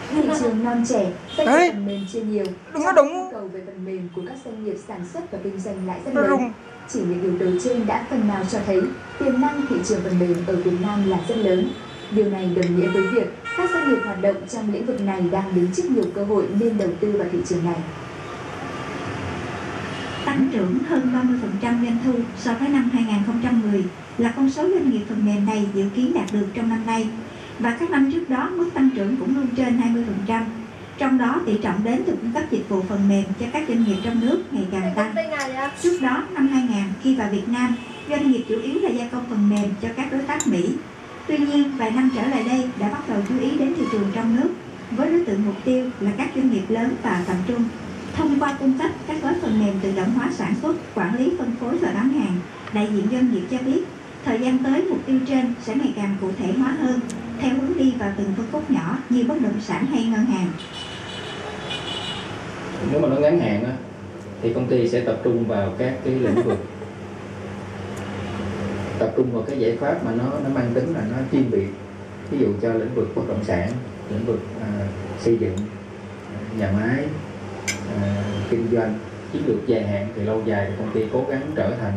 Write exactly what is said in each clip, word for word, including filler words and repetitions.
Thị trường non trẻ, doanh nghiệp phần mềm chưa nhiều, đúng có đúng. Nhu cầu về phần mềm của các doanh nghiệp sản xuất và kinh doanh lại rất lớn. Chỉ những yếu tố trên đã phần nào cho thấy tiềm năng thị trường phần mềm ở Việt Nam là rất lớn. Điều này đồng nghĩa với việc các doanh nghiệp hoạt động trong lĩnh vực này đang đứng trước nhiều cơ hội nên đầu tư vào thị trường này. Tăng trưởng hơn ba mươi phần trăm doanh thu so với năm hai nghìn không trăm mười là con số doanh nghiệp phần mềm này dự kiến đạt được trong năm nay. Và các năm trước đó, mức tăng trưởng cũng luôn trên hai mươi phần trăm. Trong đó, tỷ trọng đến từ cung cấp dịch vụ phần mềm cho các doanh nghiệp trong nước ngày càng tăng. Trước đó, năm hai nghìn, khi vào Việt Nam, doanh nghiệp chủ yếu là gia công phần mềm cho các đối tác Mỹ. Tuy nhiên, vài năm trở lại đây đã bắt đầu chú ý đến thị trường trong nước, với đối tượng mục tiêu là các doanh nghiệp lớn và tầm trung. Thông qua cung cấp các gói phần mềm tự động hóa sản xuất, quản lý phân phối và bán hàng, đại diện doanh nghiệp cho biết, thời gian tới mục tiêu trên sẽ ngày càng cụ thể hóa hơn, theo hướng đi vào từng phân khúc nhỏ như bất động sản hay ngân hàng. Nếu mà nói ngắn hạn á, thì công ty sẽ tập trung vào các cái lĩnh vực, tập trung vào cái giải pháp mà nó nó mang tính là nó chuyên biệt. Ví dụ cho lĩnh vực bất động sản, lĩnh vực à, xây dựng, nhà máy, à, kinh doanh. Chiến lược dài hạn thì lâu dài thì công ty cố gắng trở thành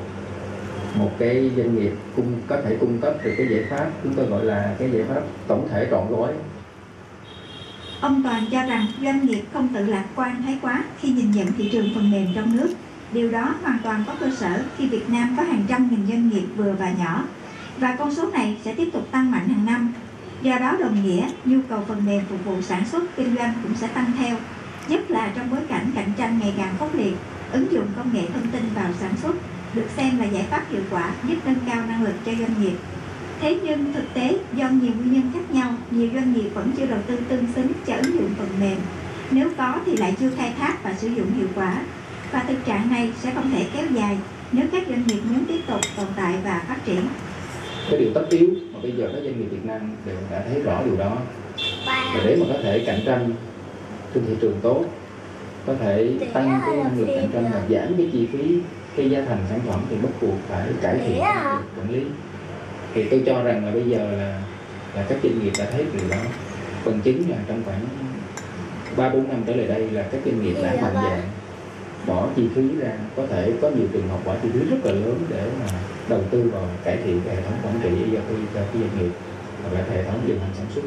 một cái doanh nghiệp cung có thể cung cấp được cái giải pháp, chúng tôi gọi là cái giải pháp tổng thể trọn gói. Ông Toàn cho rằng doanh nghiệp không tự lạc quan thái quá khi nhìn nhận thị trường phần mềm trong nước. Điều đó hoàn toàn có cơ sở khi Việt Nam có hàng trăm nghìn doanh nghiệp vừa và nhỏ, và con số này sẽ tiếp tục tăng mạnh hàng năm. Do đó đồng nghĩa nhu cầu phần mềm phục vụ sản xuất kinh doanh cũng sẽ tăng theo, nhất là trong bối cảnh cạnh tranh ngày càng khốc liệt. Ứng dụng công nghệ thông tin vào sản xuất được xem là giải pháp hiệu quả giúp nâng cao năng lực cho doanh nghiệp. Thế nhưng thực tế do nhiều nguyên nhân khác nhau, nhiều doanh nghiệp vẫn chưa đầu tư tương xứng cho ứng dụng phần mềm. Nếu có thì lại chưa khai thác và sử dụng hiệu quả. Và thực trạng này sẽ không thể kéo dài nếu các doanh nghiệp muốn tiếp tục tồn tại và phát triển. Cái điều tất yếu mà bây giờ các doanh nghiệp Việt Nam đều đã thấy rõ điều đó. Và để mà có thể cạnh tranh trên thị trường tốt, có thể tăng cái năng lực cạnh tranh và giảm cái chi phí, cái giá thành sản phẩm thì bắt buộc phải cải thiện quản lý. Thì tôi cho rằng là bây giờ là là các doanh nghiệp đã thấy điều đó. Bằng chứng là trong khoảng ba bốn năm trở lại đây là các doanh nghiệp đã mạnh dạn bỏ chi phí ra, có thể có nhiều trường hợp bỏ chi phí rất là lớn để mà đầu tư vào cải thiện cái hệ thống quản trị cho cái cho cái doanh nghiệp và cái hệ thống điều hành sản xuất.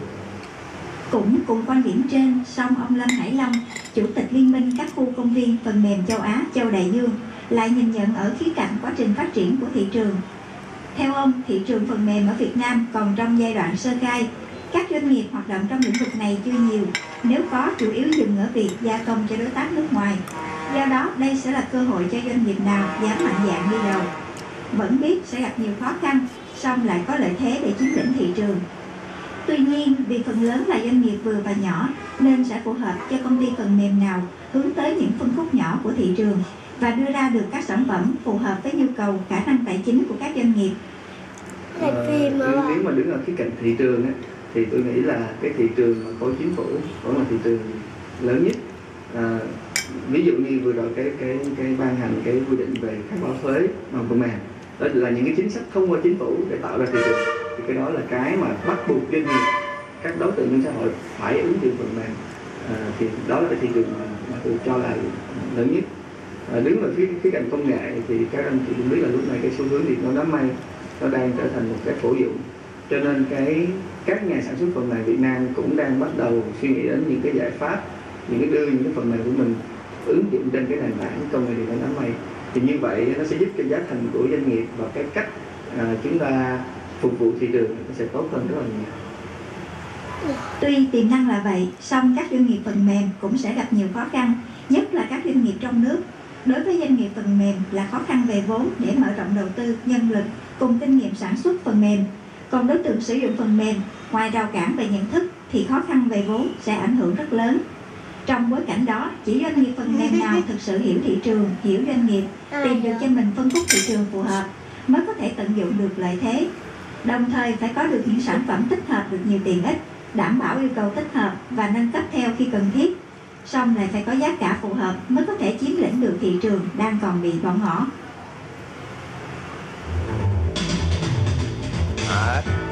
Cũng cùng quan điểm trên, song ông Lâm Hải Long, Chủ tịch Liên minh các khu công viên phần mềm châu Á, châu Đại Dương, lại nhìn nhận ở khía cạnh quá trình phát triển của thị trường. Theo ông, thị trường phần mềm ở Việt Nam còn trong giai đoạn sơ khai. Các doanh nghiệp hoạt động trong lĩnh vực này chưa nhiều, nếu có chủ yếu dừng ở việc gia công cho đối tác nước ngoài. Do đó, đây sẽ là cơ hội cho doanh nghiệp nào dám mạnh dạn đi đầu. Vẫn biết sẽ gặp nhiều khó khăn, song lại có lợi thế để chiếm lĩnh thị trường. Tuy nhiên, vì phần lớn là doanh nghiệp vừa và nhỏ, nên sẽ phù hợp cho công ty phần mềm nào hướng tới những phân khúc nhỏ của thị trường và đưa ra được các sản phẩm phù hợp với nhu cầu khả năng tài chính của các doanh nghiệp. À, nếu mà đứng ở khía cạnh thị trường á, thì tôi nghĩ là cái thị trường mà khối chính phủ vẫn là thị trường lớn nhất. À, ví dụ như vừa rồi cái cái cái ban hành cái quy định về khai báo thuế bằng phần mềm, đó là những cái chính sách thông qua chính phủ để tạo ra thị trường. Thì cái đó là cái mà bắt buộc doanh nghiệp, các đối tượng trong xã hội phải ứng dụng phần mềm. À, thì đó là cái thị trường mà, mà tôi cho là lớn nhất. À, đứng ở phía khía cạnh công nghệ thì các anh chị cũng biết là lúc này cái xu hướng điện toán đám mây nó đang trở thành một cái phổ dụng, cho nên cái các nhà sản xuất phần mềm Việt Nam cũng đang bắt đầu suy nghĩ đến những cái giải pháp, những cái đưa những cái phần mềm của mình ứng dụng trên cái nền tảng công nghệ điện toán đám mây. Thì như vậy nó sẽ giúp cho giá thành của doanh nghiệp và cái cách à, chúng ta phục vụ thị trường nó sẽ tốt hơn rất là nhiều. Tuy tiềm năng là vậy, song các doanh nghiệp phần mềm cũng sẽ gặp nhiều khó khăn, nhất là các doanh nghiệp trong nước. Đối với doanh nghiệp phần mềm là khó khăn về vốn để mở rộng đầu tư, nhân lực cùng kinh nghiệm sản xuất phần mềm. Còn đối tượng sử dụng phần mềm, ngoài rào cản về nhận thức thì khó khăn về vốn sẽ ảnh hưởng rất lớn. Trong bối cảnh đó, chỉ doanh nghiệp phần mềm nào thực sự hiểu thị trường, hiểu doanh nghiệp, tìm được cho mình phân khúc thị trường phù hợp mới có thể tận dụng được lợi thế. Đồng thời phải có được những sản phẩm tích hợp được nhiều tiện ích, đảm bảo yêu cầu tích hợp và nâng cấp theo khi cần thiết. Song lại phải có giá cả phù hợp mới có thể chiếm lĩnh được thị trường đang còn bị bỏ ngỏ. À.